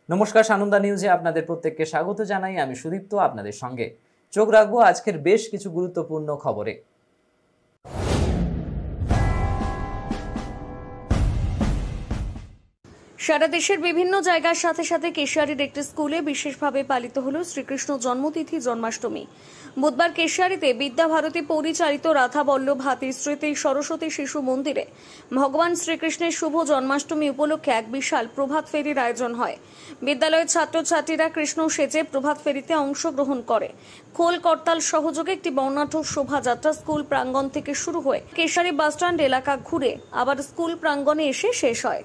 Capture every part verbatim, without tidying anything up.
নমস্কার, সানন্দা নিউজে আপনাদের প্রত্যেককে স্বাগত জানাই। আমি সুদীপ্ত আপনাদের সঙ্গে। চোখ রাখবো আজকের বেশ কিছু গুরুত্বপূর্ণ খবরে। সারা দেশের বিভিন্ন জায়গার সাথে সাথে কেশিয়ারির একটি স্কুলে বিশেষভাবে পালিত হল শ্রীকৃষ্ণ জন্মতিথি জন্মাষ্টমী। বুধবার কেশিয়ারিতে বিদ্যাভারতী পরিচালিত রাধা বল্লভ হাতির স্মৃতি সরস্বতী শিশু মন্দিরে ভগবান শ্রীকৃষ্ণের শুভ জন্মাষ্টমী উপলক্ষে এক বিশাল প্রভাত ফেরির আয়োজন হয়। বিদ্যালয়ের ছাত্রছাত্রীরা কৃষ্ণ সেজে প্রভাত ফেরিতে অংশগ্রহণ করে। খোল করতাল সহযোগে একটি বর্ণাঢ্য শোভাযাত্রা স্কুল প্রাঙ্গণ থেকে শুরু হয়ে কেশিয়ারি বাসস্ট্যান্ড এলাকা ঘুরে আবার স্কুল প্রাঙ্গণে এসে শেষ হয়।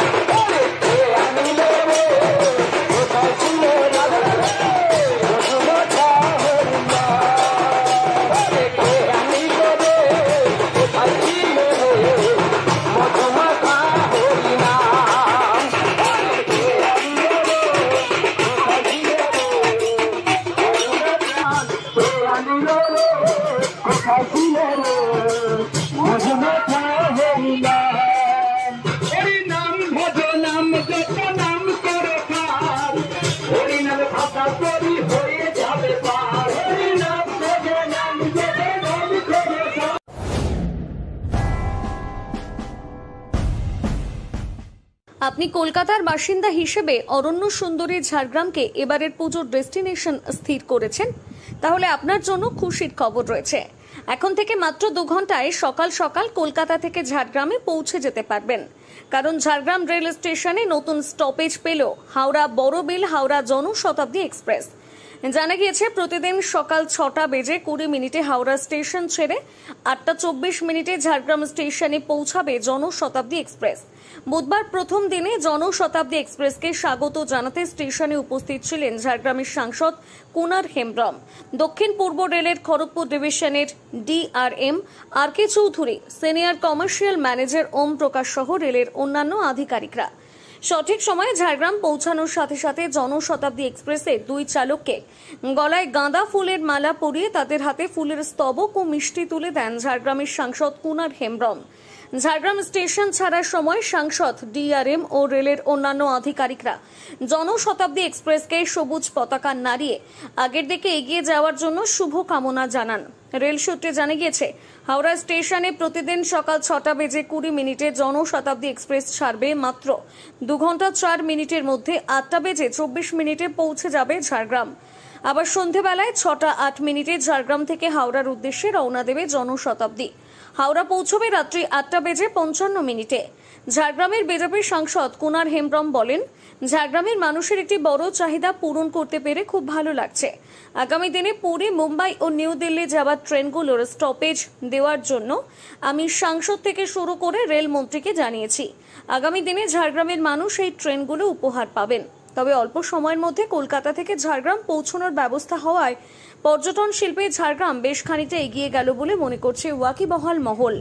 আপনি কলকাতার বাসিন্দা হিসেবে অরণ্য সুন্দরী ঝাড়গ্রামকে এবারের পুজোর ডেস্টিনেশন স্থির করেছেন, তাহলে আপনার জন্য খুশির খবর রয়েছে। এখন থেকে মাত্র দু ঘন্টায় সকাল সকাল কলকাতা থেকে ঝাড়গ্রামে পৌঁছে যেতে পারবেন, কারণ ঝাড়গ্রাম রেল স্টেশনে নতুন স্টপেজ পেল হাওড়া বড়বিল হাওড়া জনশতাব্দী এক্সপ্রেস। জানা গিয়েছে প্রতিদিন সকাল ছটা বেজে কুড়ি মিনিটে হাওড়া স্টেশন ছেড়ে আটটা চব্বিশ মিনিটে ঝাড়গ্রাম স্টেশনে পৌঁছাবে জনশতাব্দী এক্সপ্রেস। বুধবার প্রথম দিনে জনশতাব্দী এক্সপ্রেসকে স্বাগত জানাতে স্টেশনে উপস্থিত ছিলেন ঝাড়গ্রামের সাংসদ কুনার হেমব্রম, দক্ষিণ পূর্ব রেলের খড়গপুর ডিভিশনের DRM R K Chowdhury, senior commercial manager Om Prakash সহ রেলের অন্যান্য আধিকারিকরা। সঠিক সময়ে ঝাড়গ্রাম পৌঁছানোর সাথে সাথে জনশতাব্দী এক্সপ্রেসের দুই চালককে গলায় গাঁদা ফুলের মালা পরিয়ে তাদের হাতে ফুলের স্তবক ও মিষ্টি তুলে দেন ঝাড়গ্রামের সাংসদ কুনার হেমব্রম। ঝাড়গ্রাম স্টেশন ছাড়ার সময় সাংসদ, ডিআরএম ও রেলের অন্যান্য আধিকারিকরা জনশতাব্দী এক্সপ্রেসকে সবুজ পতাকা নাড়িয়ে আগের দিকে এগিয়ে যাওয়ার জন্য শুভ কামনা জানান। রেল সূত্রে জানা গিয়েছে হাওড়া স্টেশনে প্রতিদিন সকাল ছটা বেজে কুড়ি মিনিটে জনশতাব্দী এক্সপ্রেস ছাড়বে। মাত্র দু ঘন্টা চার মিনিটের মধ্যে আটটা বেজে চব্বিশ মিনিটে পৌঁছে যাবে ঝাড়গ্রাম। আবার সন্ধেবেলায় ছটা আট মিনিটে ঝাড়গ্রাম থেকে হাওড়ার উদ্দেশ্যে রওনা দেবে জনশতাব্দী। হাওড়া পৌঁছবে রাত্রি আটটা বেজে পঞ্চান্ন মিনিটে। ঝাড়গ্রামের বিজেপির সাংসদ কুনার হেমব্রম বলেন, ঝাড়গ্রামের মানুষের একটি বড় চাহিদা পূরণ করতে পেরে খুব ভালো লাগছে। আগামী দিনে পুরী, মুম্বাই ও নিউ দিল্লি যাওয়ার ট্রেনগুলোর স্টপেজ দেওয়ার জন্য আমি সাংসদ থেকে শুরু করে রেলমন্ত্রীকে জানিয়েছি। আগামী দিনে ঝাড়গ্রামের মানুষ এই ট্রেনগুলো উপহার পাবেন। তবে অল্প সময়ের মধ্যে কলকাতা থেকে ঝাড়গ্রাম পৌঁছানোর ব্যবস্থা হওয়ায় পর্যটন শিল্পে ঝাড়গ্রাম বেশ খানিকটা এগিয়ে গেল বলে মনে করছে ওয়াকিবহাল মহল।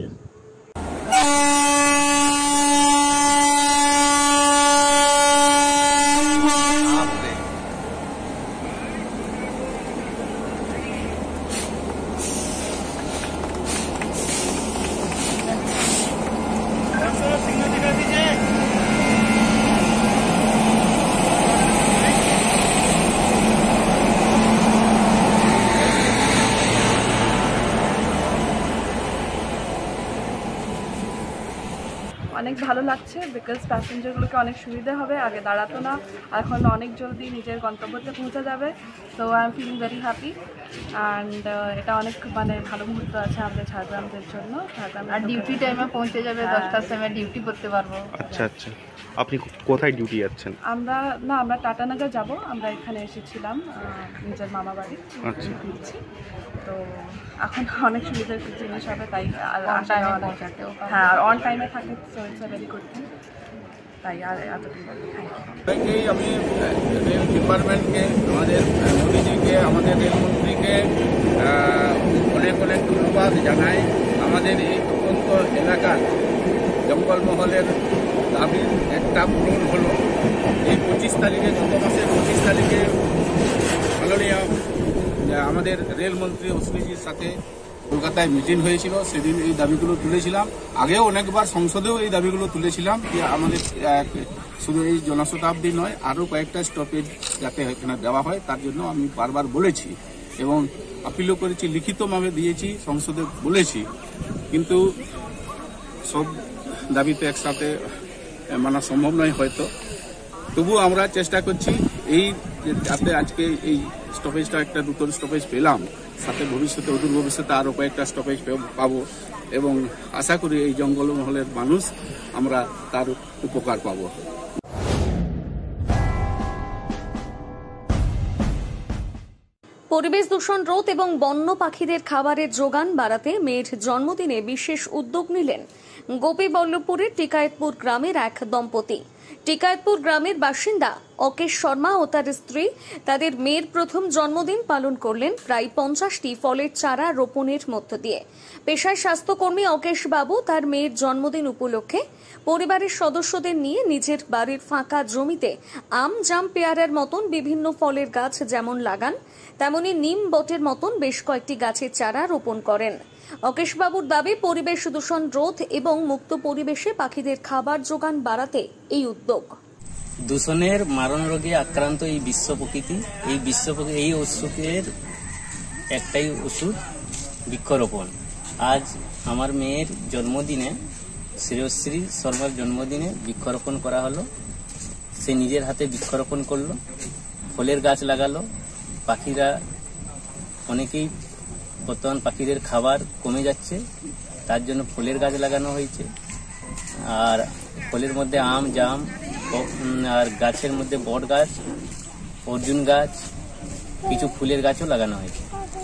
অনেক ভালো লাগছে, বিকজ প্যাসেঞ্জারগুলোকে অনেক সুবিধা হবে, আগে দাঁড়াতো না, এখন অনেক জলদি নিজের গন্তব্যতে পৌঁছে যাবে। So I am feeling very happy and এটা অনেক মানে ভালো মুহূর্ত আছে আমাদের ঝাড়গ্রামদের জন্য। ঝাড়গ্রাম আর ডিউটি টাইমে পৌঁছে যাবে, দশটার সময় ডিউটি করতে পারবো। আচ্ছা আচ্ছা, আপনি কোথায় ডিউটি যাচ্ছেন? আমরা না আমরা টাটানগর যাব, আমরা এখানে এসেছিলাম নিজের মামা বাড়ি, ঘুরছি। তো এখন অনেক সুবিধার জিনিস হবে, তাই হ্যাঁ আর অন টাইমে থাকে। So it's a very good thing. তাই আর এতটুকু আমি রেল ডিপার্টমেন্টকে, আমাদের মোদীজিকে, আমাদের রেলমন্ত্রীকে অনেক অনেক ধন্যবাদ জানাই। আমাদের এই প্রত্যন্ত এলাকার জঙ্গলমহলের দাবির একটা পূরণ হলো। এই পঁচিশ তারিখে গত মাসের পঁচিশ তারিখে মাননীয় আমাদের রেলমন্ত্রী অশ্বিনীজির সাথে কলকাতায় মিটিং হয়েছিল, সেদিন এই দাবিগুলো তুলেছিলাম। আগেও অনেকবার সংসদেও এই দাবিগুলো তুলেছিলাম যে আমাদের শুধু এই জনশতাব্দী নয়, আরও কয়েকটা স্টপেজ যাতে এখানে দেওয়া হয় তার জন্য আমি বারবার বলেছি এবং আপিলও করেছি, লিখিতভাবে দিয়েছি, সংসদে বলেছি। কিন্তু সব দাবি তো একসাথে মানা সম্ভব নয় হয়তো, তবুও আমরা চেষ্টা করছি এই যাতে আজকে এই স্টপেজটা একটা নতুন স্টপেজ পেলাম, সাথে ভবিষ্যতে অদূর ভবিষ্যতে আরও কয়েকটা স্টপেজ পাবো এবং আশা করি এই জঙ্গলমহলের মানুষ আমরা তার উপকার পাবো। পরিবেশ দূষণ রোধ এবং বন্য পাখিদের খাবারের যোগান বাড়াতে মেয়ের জন্মদিনে বিশেষ উদ্যোগ নিলেন গোপীবল্লভপুরের টিকায়েতপুর গ্রামের এক দম্পতি। টিকায়েতপুর গ্রামের বাসিন্দা অকেশ শর্মা ও তার স্ত্রী তাদের মেয়ের প্রথম জন্মদিন পালন করলেন প্রায় পঞ্চাশটি ফলের চারা রোপণের মধ্য দিয়ে। পেশায় স্বাস্থ্যকর্মী অকেশ বাবু তার মেয়ের জন্মদিন উপলক্ষে পরিবারের সদস্যদের নিয়ে নিজের বাড়ির ফাঁকা জমিতে আম, জাম, পেয়ারার মতন বিভিন্ন ফলের গাছ যেমন লাগান, তেমনি নিম, বটের মতন বেশ কয়েকটি গাছের চারা রোপণ করেন। অকেশবাবুর দাবি, পরিবেশ দূষণ রোধ এবং মুক্ত পরিবেশে পাখিদের খাবার যোগান বাড়াতে এই উদ্যোগ। দূষণের মারণ রোগে আক্রান্ত এই বিশ্ব প্রকৃতি, এই বিশ্ব এই অসুখের একটাই ওষুধ বৃক্ষরোপণ। আজ আমার মেয়ের জন্মদিনে, শ্রেয়শ্রী শর্মার জন্মদিনে বৃক্ষরোপণ করা হলো। সে নিজের হাতে বৃক্ষরোপণ করলো, ফলের গাছ লাগালো। পাখিরা অনেকেই বর্তমান পাখিদের খাবার কমে যাচ্ছে, তার জন্য ফলের গাছ লাগানো হয়েছে। আর ফলের মধ্যে আম, জাম, আর গাছের মধ্যে বট গাছ, অর্জুন গাছ, কিছু ফুলের গাছও লাগানো হয়েছে।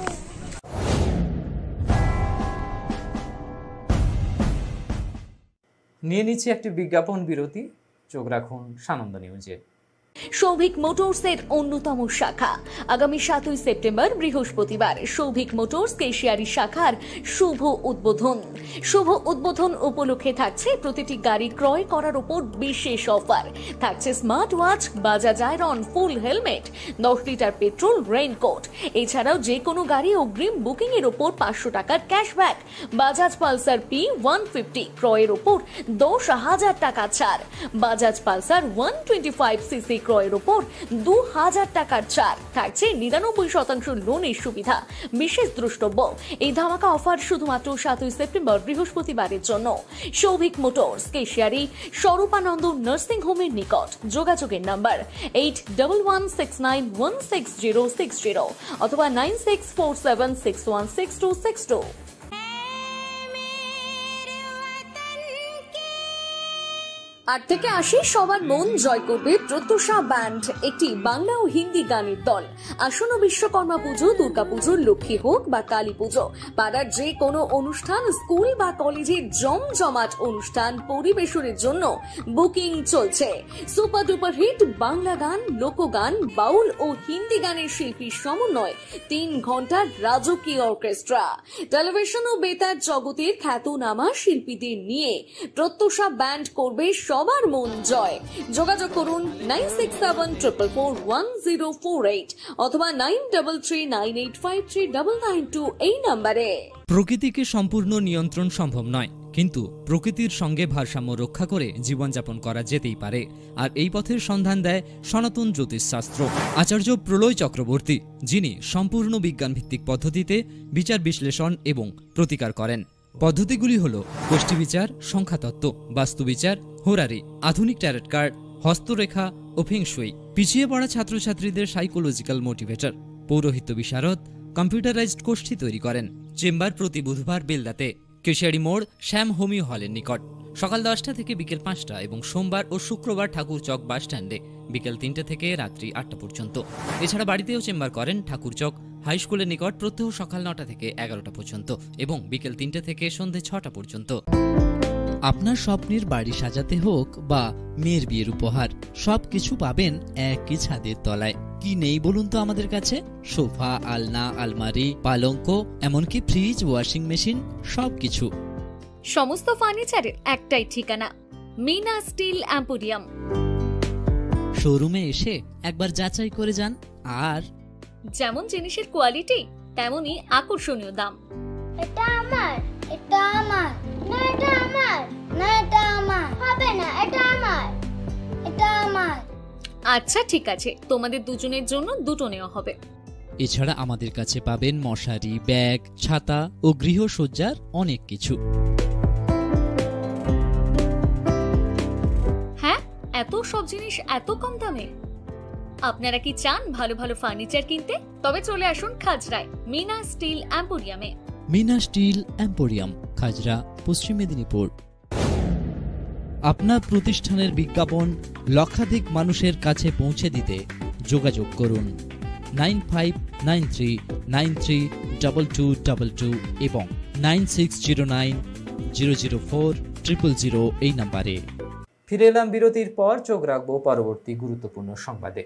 নিয়ে নিচ্ছি একটি বিজ্ঞাপন বিরতি, চোখ রাখুন সানন্দা নিউজে। সৌভিক মোটরসের অন্যতম শাখা আগামী সাতই সেপ্টেম্বর বৃহস্পতিবার সৌভিক মোটরস কেশিয়ারি শাখার শুভ উদ্বোধন। শুভ উদ্বোধন উপলক্ষে থাকছে প্রতিটি গাড়ি ক্রয় করার উপর বিশেষ অফার। থাকছে smart watch, Bajaj iron, full helmet, দশ লিটার পেট্রোল, রেইনকোট। এছাড়াও যে কোনো গাড়ি অগ্রিম বুকিং এর উপর পাঁচশো টাকার cashback. Bajaj Pulsar P one fifty ক্রয়ের উপর দশ হাজার টাকা ছাড়। Bajaj Pulsar one twenty five CC ক্রয়ের উপর দু হাজার টাকার ছাড়। থাকছে নিরানব্বই শতাংশ লোনের সুবিধা। বিশেষ দ্রষ্টব্য, এই ধামাকা অফার শুধুমাত্র সাতই সেপ্টেম্বর বৃহস্পতিবারের জন্য। সৌভিক মোটরস কেশিয়ারি স্বরূপানন্দ নার্সিং হোমের নিকট। যোগাযোগের number eight double one six nine one six zero six zero অথবা nine six four seven six one six two six two. আট থেকে আশি সবার মন জয় করবে প্রত্যুষা ব্যান্ড, একটি বাংলা ও হিন্দি গানের দল। আসন্ন বিশ্বকর্মা পুজো, দুর্গা পুজো, লক্ষ্মী হোক বা কালী পুজো, পাড়ার যে কোনো অনুষ্ঠান, স্কুল বা কলেজের জমজমাট অনুষ্ঠান পরিবেশনের জন্য বুকিং চলছে। সুপার ডুপার হিট বাংলা গান, লোকগান, বাউল ও হিন্দি গানের শিল্পীর সমন্বয় তিন ঘন্টার রাজকীয় অর্কেস্ট্রা। টেলিভিশন ও বেতার জগতের খ্যাতনামা শিল্পীদের নিয়ে প্রত্যুষা ব্যান্ড করবে সবার মন জয়। যোগাযোগ করুন nine six seven triple four one zero four eight অথবা nine double three nine eight five three double nine two এই নাম্বারে। প্রকৃতিকে সম্পূর্ণ নিয়ন্ত্রণ সম্ভব নয়, কিন্তু প্রকৃতির সঙ্গে ভারসাম্য রক্ষা করে জীবনযাপন করা যেতেই পারে। আর এই পথের সন্ধান দেয় সনাতন জ্যোতিষশাস্ত্র। আচার্য প্রলয় চক্রবর্তী, যিনি সম্পূর্ণ বিজ্ঞানভিত্তিক পদ্ধতিতে বিচার বিশ্লেষণ এবং প্রতিকার করেন। পদ্ধতিগুলি হল গোষ্ঠীবিচার, সংখ্যাতত্ত্ব, বাস্তুবিচার, হোরারি, আধুনিক ট্যারট কার্ড, হস্তরেখা ও ফেংশুই, পিছিয়ে পড়া ছাত্রছাত্রীদের সাইকোলজিক্যাল মোটিভেটর, পৌরোহিত্য বিশারদ, কম্পিউটারাইজড গোষ্ঠী তৈরি করেন। চেম্বার প্রতি বুধবার বেলদাতে, কেশিয়ারি মোড়, শ্যাম হোমিও হলের নিকট, সকাল দশটা থেকে বিকেল পাঁচটা এবং সোমবার ও শুক্রবার ঠাকুরচক বাস স্ট্যান্ডে বিকেল তিনটে থেকে রাত্রি আটটা পর্যন্ত। এছাড়া বাড়িতেও চেম্বার করেন ঠাকুরচক হাই স্কুলের নিকট প্রত্যহ সকাল নটা থেকে এগারোটা পর্যন্ত এবং বিকেল তিনটে থেকে সন্ধ্যে ছটা পর্যন্ত। আপনার স্বপ্নের বাড়ি সাজাতে হোক বা মেয়ের বিয়ের উপহার, সবকিছু পাবেন একই ছাদের তলায়। কি নেই বলুন তো আমাদের কাছে? সোফা, আলনা, আলমারি, পালঙ্ক, এমনকি ফ্রিজ, ওয়াশিং মেশিন, সবকিছু। সমস্ত ফার্নিচারের একটাই ঠিকানা, মিনা স্টিল এম্পোরিয়াম। শোরুমে এসে একবার যাচাই করে যান। আর যেমন জিনিসের কোয়ালিটি তেমনই আকর্ষণীয় দাম। এটা আমার, এটা আমার, না এটা আমার, না এটা আমার, হবে না, এটা আমার, এটা আমার। আচ্ছা ঠিক আছে, তোমাদের দুজনের জন্য দুটো নেওয়া হবে। এছাড়া আমাদের কাছে পাবেন মশারি, ব্যাগ, ছাতা ও গৃহসজ্জার অনেক কিছু। হ্যাঁ, এত সব জিনিস এত কম দামে? আপনারা কি চান ভালো ভালো ফার্নিচার কিনতে? তবে চলে আসুন খাজরায় মিনা স্টিল এম্পোরিয়ামে। Mina steel emporium, Khajra, Paschim Medinipur. আপনার প্রতিষ্ঠানের বিজ্ঞাপন লক্ষাধিক মানুষের কাছে পৌঁছে দিতে যোগাযোগ করুন nine five nine three nine three double two double two এবং nine six zero nine zero zero four triple zero এই নাম্বারে। ফিরে এলাম বিরতির পর, চোখ রাখবো পরবর্তী গুরুত্বপূর্ণ সংবাদে।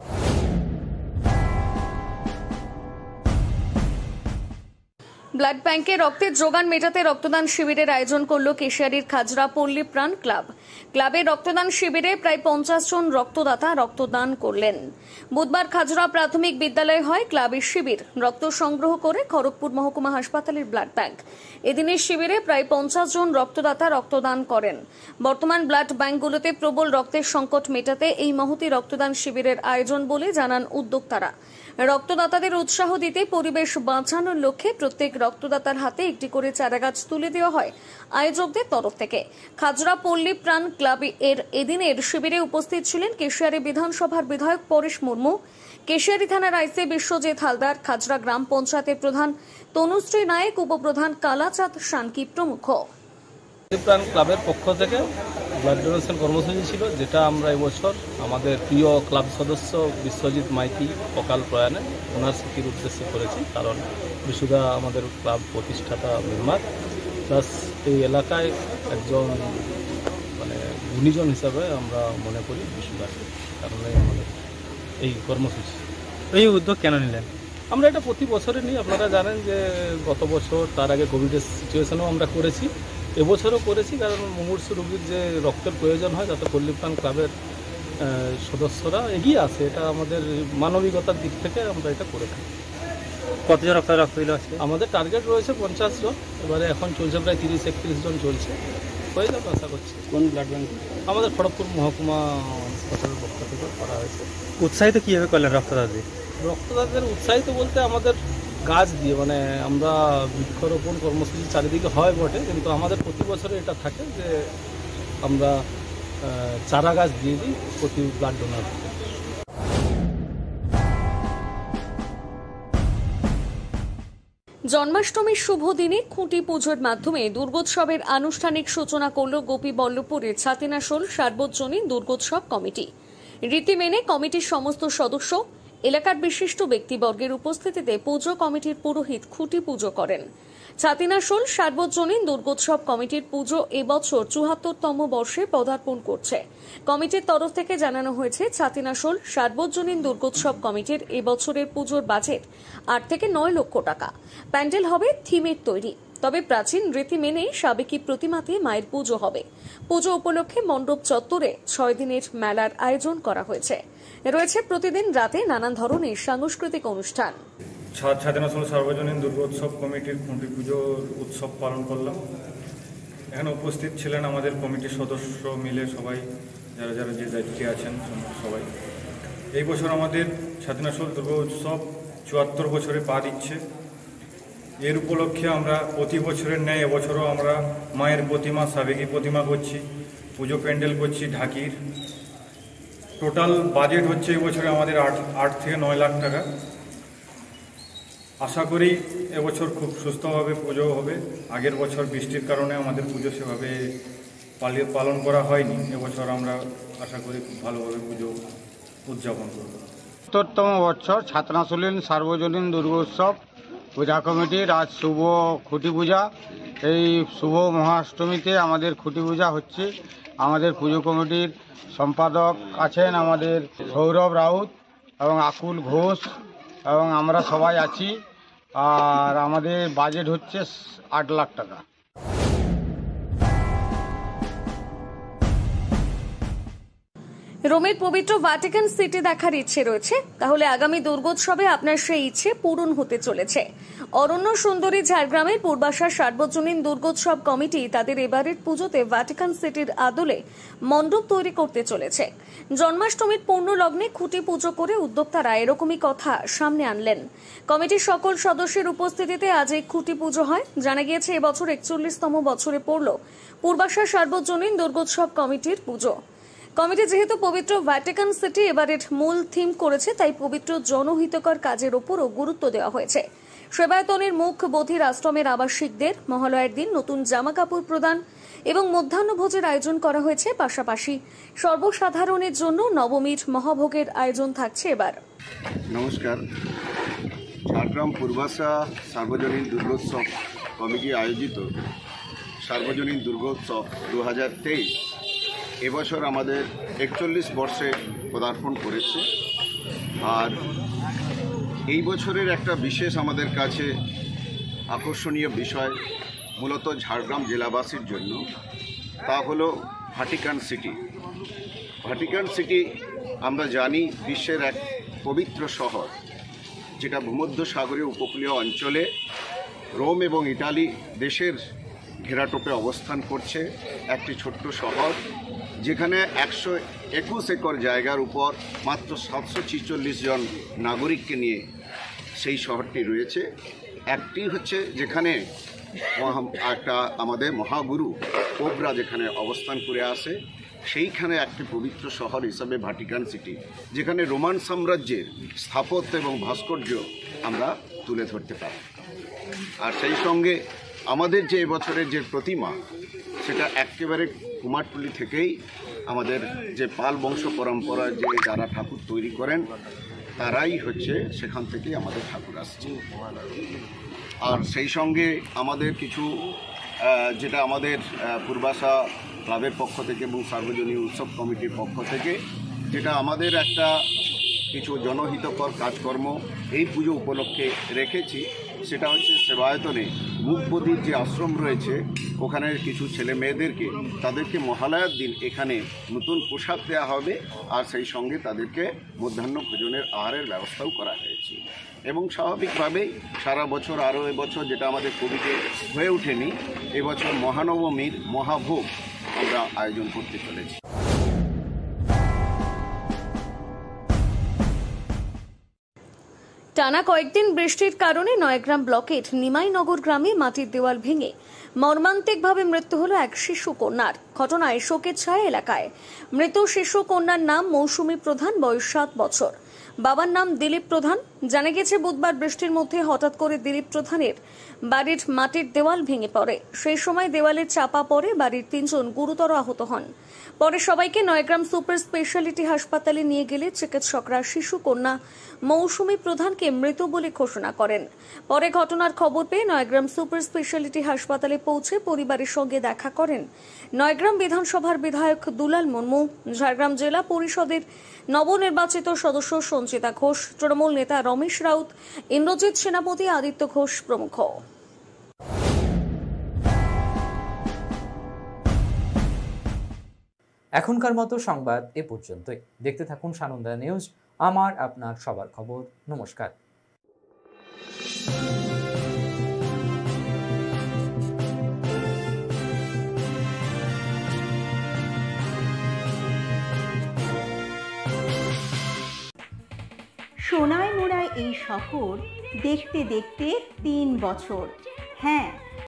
ব্লাড ব্যাংকে রক্তের যোগান মেটাতে রক্তদান শিবিরের আয়োজন করল কেশিয়ারির খাজরা পল্লী প্রাণ ক্লাব। ক্লাবের রক্তদান শিবিরে প্রায় পঞ্চাশ জন রক্তদাতা রক্তদান করলেন। বুধবার খাজরা প্রাথমিক বিদ্যালয়ে হয় ক্লাবের শিবির। রক্ত সংগ্রহ করে খড়গপুর মহকুমা হাসপাতালের ব্লাড ব্যাংক। এদিনের শিবিরে প্রায় পঞ্চাশ জন রক্তদাতা রক্তদান করেন। বর্তমান ব্লাড ব্যাংকগুলোতে প্রবল রক্তের সংকট মেটাতে এই মহতী রক্তদান শিবিরের আয়োজন বলে জানান উদ্যোক্তারা। রক্তদাতাদের উৎসাহ দিতে পরিবেশ বাঁচানোর লক্ষ্যে প্রত্যেক রক্তদাতার হাতে একটি করে চারাগাছ তুলে দেওয়া হয় আয়োজকদের তরফ থেকে। খাজরা পল্লী প্রাণ ক্লাব এর এদিনের শিবিরে উপস্থিত ছিলেন কেশিয়ারি বিধানসভার বিধায়ক পরেশ মুর্মু, কেশিয়ারি থানার আইসি বিশ্বজিৎ হালদার, খাজরা গ্রাম পঞ্চায়েতের প্রধান তনুশ্রী নায়েক, উপপ্রধান কালাচাঁদ শানকি প্রমুখ। প্রাণ ক্লাবের পক্ষ থেকে ব্লাড ডোনেশন কর্মসূচি ছিল, যেটা আমরা এবছর আমাদের প্রিয় ক্লাব সদস্য বিশ্বজিৎ মাইতি অকাল প্রয়াণে ওনার স্মৃতির উদ্দেশ্যে করেছি। কারণ বিশুদা আমাদের ক্লাব প্রতিষ্ঠাতা মেম্বার, প্লাস এই এলাকায় একজন মানে গুণীজন হিসাবে আমরা মনে করি বিশুদাকে, কারণে আমাদের এই কর্মসূচি। এই উদ্যোগ কেন নিলেন? আমরা এটা প্রতি বছরে নিই। আপনারা জানেন যে গত বছর, তার আগে কোভিডের সিচুয়েশনেও আমরা করেছি, এবছরও করেছি। কারণ মুমূর্ষু রোগীর যে রক্তের প্রয়োজন হয়, তাতে পল্লী প্রাণ ক্লাবের সদস্যরা এগিয়ে আসে। এটা আমাদের মানবিকতার দিক থেকে আমরা এটা করে থাকি। কতজন রক্ত রক্ত দিল আছে? আমাদের টার্গেট রয়েছে পঞ্চাশ জন, এবারে এখন চলছে প্রায় তিরিশ একত্রিশ জন চলছে, হয়ে যাবে আশা করছি। কোন ব্লাড ব্যাংক? আমাদের খড়গপুর মহকুমা হাসপাতালের পক্ষ থেকে করা হয়েছে। উৎসাহিত কীভাবে করলেন রক্তদাতাদের? রক্তদাতাদের উৎসাহিত বলতে আমাদের গাছ দিয়ে, মানে আমরা বৃক্ষরোপণ কর্মসূচি চারিদিকে হয় বটে, কিন্তু আমাদের প্রতি বছরে এটা থাকে যে আমরা চারা গাছ দিয়ে দিই প্রতি ব্লাড ডোনার। জন্মাষ্টমীর শুভ দিনে খুঁটি পুজোর মাধ্যমে দুর্গোৎসবের আনুষ্ঠানিক সূচনা করল গোপীবল্লভপুরের ছাতিনাশোল সার্বজনীন দুর্গোৎসব কমিটি। রীতি মেনে কমিটির সমস্ত সদস্য, এলাকার বিশিষ্ট ব্যক্তিবর্গের উপস্থিতিতে পুজো কমিটির পুরোহিত খুঁটি পুজো করেন। ছাতিনাশোল সার্বজনীন দুর্গোৎসব কমিটির পুজো এবছর চুয়াত্তরতম বর্ষে পদার্পণ করছে। কমিটির তরফ থেকে জানানো হয়েছে, ছাতিনাশোল সার্বজনীন দুর্গোৎসব কমিটির এবছরের পুজোর বাজেট আট থেকে নয় লক্ষ টাকা। প্যান্ডেল হবে থিমের তৈরি, তবে প্রাচীন রীতি মেনে সাবেকি প্রতিমাতে মায়ের পুজো হবে। পুজো উপলক্ষে মণ্ডপ চত্বরে ছয় দিনের মেলার আয়োজন করা হয়েছে। রয়েছে প্রতিদিন রাতে নানান ধরনের সাংস্কৃতিক অনুষ্ঠান। ছাতিনাশোল সার্বজনীন দুর্গোৎসব কমিটির খুঁটি পুজোর উৎসব পালন করলাম। এখানে উপস্থিত ছিলেন আমাদের কমিটির সদস্য মিলে সবাই, যারা যারা যে দায়িত্বে আছেন সবাই। এই বছর আমাদের ছাতিনাশোল দুর্গোৎসব চুয়াত্তর বছরে পা দিচ্ছে। এর উপলক্ষে আমরা প্রতি বছরের ন্যায় এবছরও আমরা মায়ের প্রতিমা, সাবেকি প্রতিমা করছি, পুজো প্যান্ডেল করছি ঢাকির। টোটাল বাজেট হচ্ছে এবছরে আমাদের আট আট থেকে নয় লাখ টাকা। আশা করি এবছর খুব সুস্থভাবে পুজো হবে। আগের বছর বৃষ্টির কারণে আমাদের পুজো সেভাবে পালন করা হয়নি। এবছর আমরা আশা করি খুব ভালোভাবে পুজো উদযাপন করব। সত্তরতম বছর ছাতিনাশোল সার্বজনীন দুর্গোৎসব পূজা কমিটির আজ শুভ খুঁটি পূজা। এই শুভ মহাষ্টমীতে আমাদের খুঁটি পূজা হচ্ছে। আমাদের পুজো কমিটির সম্পাদক আছেন আমাদের সৌরভ রাউত এবং আকুল ঘোষ, এবং আমরা সবাই আছি। আর আমাদের বাজেট হচ্ছে আট লাখ টাকা। রোমের পবিত্র ভ্যাটিকান সিটি দেখার ইচ্ছে রয়েছে, তাহলে আগামী দুর্গোৎসবে আপনার সেই ইচ্ছে পূরণ হতে চলেছে। অরণ্য সুন্দরী ঝাড়গ্রামের পূর্বাশা সার্বজনীন দুর্গোৎসব কমিটি তাদের এবারের পুজোতে ভ্যাটিকান সিটির আদলে মণ্ডপ তৈরি করতে চলেছে। জন্মাষ্টমীর পূর্ণ লগ্নে খুঁটি পুজো করে উদ্যোক্তারা এরকমই কথা সামনে আনলেন। কমিটির সকল সদস্যের উপস্থিতিতে আজ এই খুঁটি পুজো হয়। জানা গিয়েছে এবছর একচল্লিশতম বছরে পড়ল পূর্বাশা সার্বজনীন দুর্গোৎসব কমিটির পুজো। কমিটি যেহেতু পবিত্র ভ্যাটিকান সিটি এবারের মূল থিম করেছে, তাই পবিত্র জনহিতকর কাজের ওপরও গুরুত্ব দেওয়া হয়েছে। সেবায়তনের মুখ বধির আশ্রমের আবাসিকদের মহালয়ের দিন নতুন জামা কাপড় প্রদান এবং মধ্যাহ্নভোজের আয়োজন করা হয়েছে। পাশাপাশি সর্বসাধারণের জন্য নবমীর মহাভোগের আয়োজন থাকছে এবার। নমস্কার। ঝাড়গ্রাম পূর্বাশা সার্বজনীন দুর্গোৎসব কমিটি আয়োজিত সার্বজনীন দুর্গোৎসব দু হাজার তেইশ এবছর আমাদের একচল্লিশ বর্ষে পদার্পণ করেছে। আর এই বছরের একটা বিশেষ আমাদের কাছে আকর্ষণীয় বিষয় মূলত ঝাড়গ্রাম জেলাবাসীর জন্য, তা হলো ভ্যাটিকান সিটি। ভ্যাটিকান সিটি আমরা জানি বিশ্বের এক পবিত্র শহর, যেটা ভূমধ্য সাগরীয় উপকূলীয় অঞ্চলে রোম এবং ইটালি দেশের ঘেরাটোপে অবস্থান করছে। একটি ছোট্ট শহর যেখানে একশো একুশ একর জায়গার উপর মাত্র সাতশো ছিচল্লিশ জন নাগরিককে নিয়ে সেই শহরটি রয়েছে। একটি হচ্ছে যেখানে একটা আমাদের মহাগুরু পোপরা যেখানে অবস্থান করে আসে, সেইখানে একটি পবিত্র শহর হিসাবে ভ্যাটিকান সিটি, যেখানে রোমান সাম্রাজ্যের স্থাপত্য এবং ভাস্কর্য আমরা তুলে ধরতে পারি। আর সেই সঙ্গে আমাদের যে এবছরের যে প্রতিমা, সেটা একেবারে কুমারটুলি থেকেই আমাদের যে পাল বংশ পরম্পরার যে যারা ঠাকুর তৈরি করেন তারাই হচ্ছে সেখান থেকেই আমাদের ঠাকুর আসছে। আর সেই সঙ্গে আমাদের কিছু যেটা আমাদের পূর্বাশা ক্লাবের পক্ষ থেকে এবং সার্বজনীন উৎসব কমিটির পক্ষ থেকে যেটা আমাদের একটা কিছু জনহিতকর কাজকর্ম এই পুজো উপলক্ষে রেখেছি, সেটা হচ্ছে সেবায়তনে মুখবধির যে আশ্রম রয়েছে ওখানে কিছু ছেলে মেয়েদেরকে তাদেরকে মহালয়ার দিন এখানে নতুন পোশাক দেওয়া হবে। আর সেই সঙ্গে তাদেরকে মধ্যাহ্ন ভোজনের আহারের ব্যবস্থাও করা হয়েছে। এবং স্বাভাবিকভাবেই সারা বছর আরও এবছর যেটা আমাদের কোভিডে হয়ে ওঠেনি, এবছর মহানবমীর মহাভোগ আমরা আয়োজন করতে চলেছি। টানা কয়েকদিন বৃষ্টির কারণে নয়গ্রাম ব্লকের নিমাইনগর গ্রামে মাটির দেওয়াল ভেঙে মর্মান্তিকভাবে মৃত্যু হল এক শিশু কন্যার। ঘটনায় শোকের ছায়া এলাকায়। মৃত শিশু কন্যার নাম মৌসুমী প্রধান, বয়স সাত বছর। বাবার নাম দিলীপ প্রধান। জানা গেছে বুধবার বৃষ্টির মধ্যে হঠাৎ করে দিলীপ প্রধানের বাড়ির মাটির দেওয়াল ভেঙে পড়ে। সেই সময় দেওয়ালের চাপা পড়ে বাড়ির তিনজন গুরুতর আহত হন। পরে সবাইকে নয়গ্রাম সুপার স্পেশালিটি হাসপাতালে নিয়ে গেলে চিকিৎসকরা শিশু কন্যা মৌসুমী প্রধানকে মৃত বলে ঘোষণা করেন। পরে ঘটনার খবর পেয়ে নয়গ্রাম সুপার স্পেশালিটি হাসপাতালে পৌঁছে পরিবারের সঙ্গে দেখা করেন নয়গ্রাম বিধানসভার বিধায়ক দুলাল মুর্মু, ঝাড়গ্রাম জেলা পরিষদের নবনির্বাচিত সদস্য সঞ্চিতা ঘোষ, তৃণমূল নেতা রমেশ রাউত, ইন্দ্রজিৎ সেনাপতি, আদিত্য ঘোষ প্রমুখ। এখনকার মতো সংবাদ এ পর্যন্তই। দেখতে থাকুন সানন্দা নিউজ, আমার আপনার সবার খবর। নমস্কার। সোনায় মোড়ায় এই শহর দেখতে দেখতে তিন বছর। হ্যাঁ,